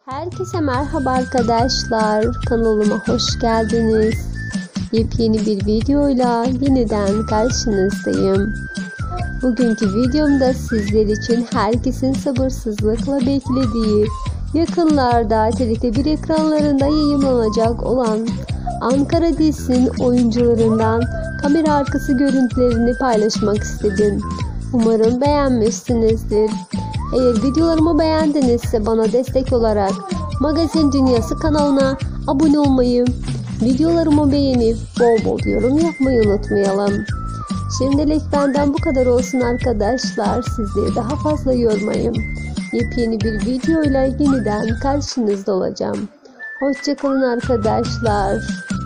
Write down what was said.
Herkese merhaba arkadaşlar. Kanalıma hoş geldiniz. Yepyeni bir videoyla yeniden karşınızdayım. Bugünkü videomda sizler için herkesin sabırsızlıkla beklediği, yakınlarda TRT1 ekranlarında yayınlanacak olan Ankara dizisinin oyuncularından kamera arkası görüntülerini paylaşmak istedim. Umarım beğenmişsinizdir. Eğer videolarımı beğendinizse bana destek olarak Magazin Dünyası kanalına abone olmayı, videolarımı beğenip bol bol yorum yapmayı unutmayalım. Şimdilik benden bu kadar olsun arkadaşlar. Sizleri daha fazla yormayayım. Yepyeni bir videoyla yeniden karşınızda olacağım. Hoşça kalın arkadaşlar.